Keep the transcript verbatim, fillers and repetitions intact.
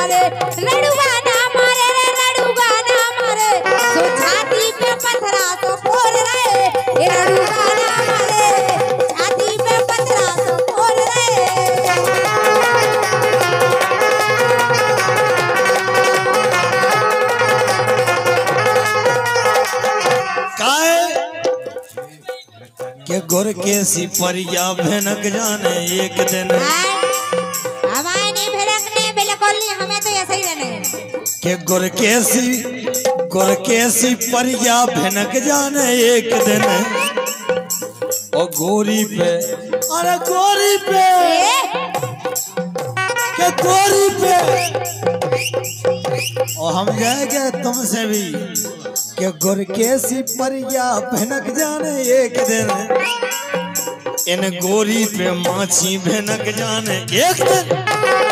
मारे लड़ुआ ना मारे रे लड़ुआ ना मारे सो छाती पे पत्थरा तो फोड़ रहे ये लड़ुआ ना मारे छाती पे पत्थरा तो फोड़ रहे। के गुर के सिपरिया भनक जाने एक दिन हमारे नहीं भड़कने बिल्कुल नहीं, हमें तो ऐसे ही रहने के गुर के सी गुर के सिपरिया भनक जाने एक दिन और गोरी पे अरे गोरी पे के गोरी पे और हम जाएंगे तुमसे भी के गुर के सिपरिया भनक जाने एक दिन इन गोरी पे माछी भनक जाने एक दिन।